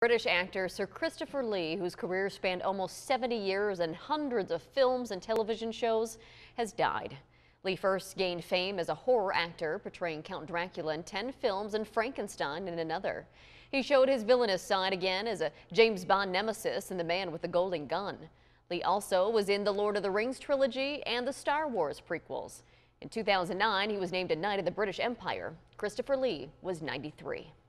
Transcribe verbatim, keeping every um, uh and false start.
British actor Sir Christopher Lee, whose career spanned almost seventy years and hundreds of films and television shows, has died. Lee first gained fame as a horror actor, portraying Count Dracula in ten films and Frankenstein in another. He showed his villainous side again as a James Bond nemesis in The Man with the Golden Gun. Lee also was in the Lord of the Rings trilogy and the Star Wars prequels. In two thousand nine, he was named a Knight of the British Empire. Christopher Lee was ninety-three.